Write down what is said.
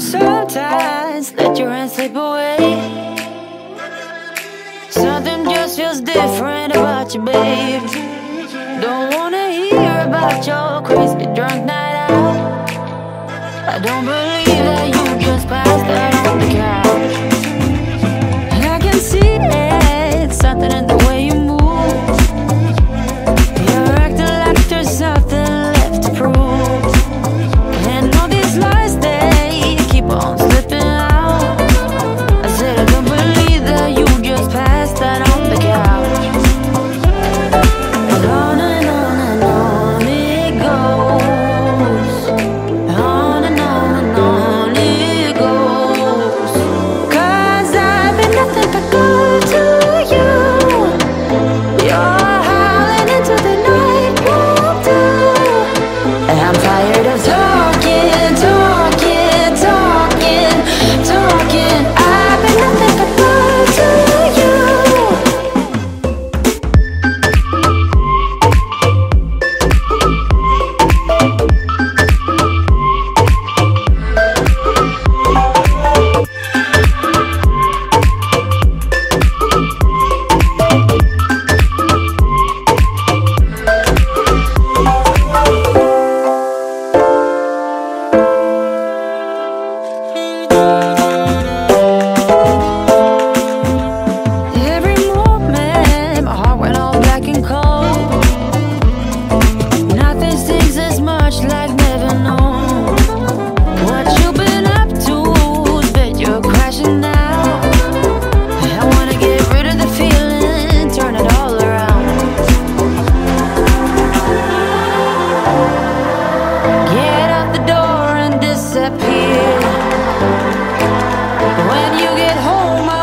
sometimes let your hands slip away. Something just feels different about you, babe. Don't wanna hear about your crazy drunk night out. I don't believe that you just passed out on the couch. I can see it, something in the way you move. You're acting like there's something left to prove. And all these lies, they keep on slipping out. I said I don't believe that you just passed out on the couch. And on it goes. On and on it goes. 'Cause I've been nothing but good to you. You're howling into the night, won't do. And I'm tired of talking. I've been nothing but good to you. Every moment, my heart went all black and cold. Nothing stings as much like never known. What you've been up to, bet you're crashing now. I wanna get rid of the feeling, turn it all around. Get out the door and disappear. When you get home,